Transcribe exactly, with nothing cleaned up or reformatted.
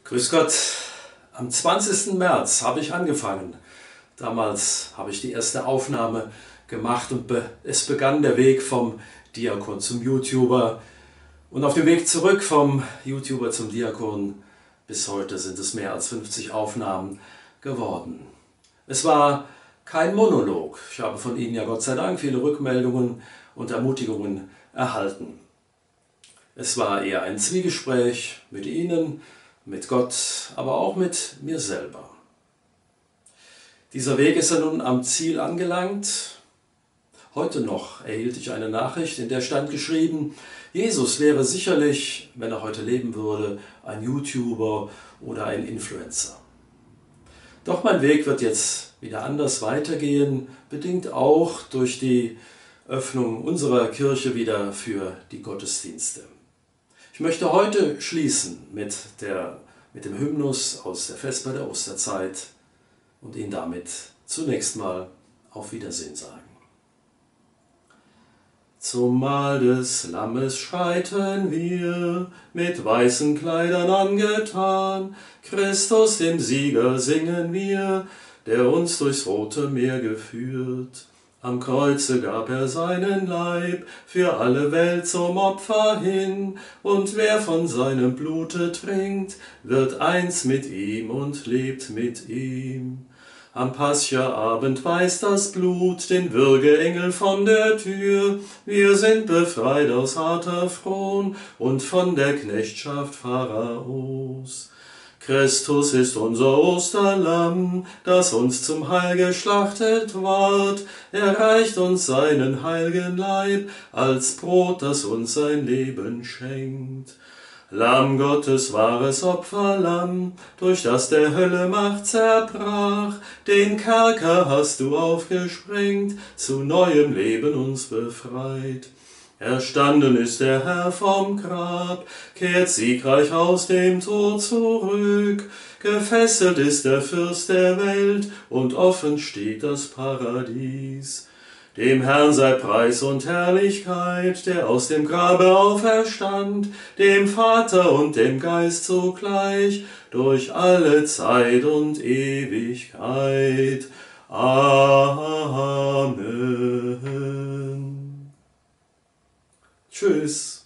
Grüß Gott, am zwanzigsten März habe ich angefangen. Damals habe ich die erste Aufnahme gemacht und be es begann der Weg vom Diakon zum YouTuber. Und auf dem Weg zurück vom YouTuber zum Diakon bis heute sind es mehr als fünfzig Aufnahmen geworden. Es war kein Monolog. Ich habe von Ihnen ja Gott sei Dank viele Rückmeldungen und Ermutigungen erhalten. Es war eher ein Zwiegespräch mit Ihnen, mit Gott, aber auch mit mir selber. Dieser Weg ist ja nun am Ziel angelangt. Heute noch erhielt ich eine Nachricht, in der stand geschrieben, Jesus wäre sicherlich, wenn er heute leben würde, ein YouTuber oder ein Influencer. Doch mein Weg wird jetzt wieder anders weitergehen, bedingt auch durch die Öffnung unserer Kirche wieder für die Gottesdienste. Ich möchte heute schließen mit, der, mit dem Hymnus aus der Vesper der Osterzeit und Ihnen damit zunächst mal auf Wiedersehen sagen. Zum Mahl des Lammes schreiten wir, mit weißen Kleidern angetan, Christus dem Sieger singen wir, der uns durchs rote Meer geführt. Am Kreuze gab er seinen Leib für alle Welt zum Opfer hin, und wer von seinem Blute trinkt, wird eins mit ihm und lebt mit ihm. Am Paschaabend weist das Blut den Würgeengel von der Tür, wir sind befreit aus harter Fron und von der Knechtschaft Pharaos. Christus ist unser Osterlamm, das uns zum Heil geschlachtet ward. Er reicht uns seinen heiligen Leib als Brot, das uns sein Leben schenkt. Lamm Gottes, wahres Opferlamm, durch das der Hölle Macht zerbrach, den Kerker hast du aufgesprengt, zu neuem Leben uns befreit. Erstanden ist der Herr vom Grab, kehrt siegreich aus dem Tod zurück. Gefesselt ist der Fürst der Welt und offen steht das Paradies. Dem Herrn sei Preis und Herrlichkeit, der aus dem Grabe auferstand, dem Vater und dem Geist zugleich, durch alle Zeit und Ewigkeit. Amen. Tschüss.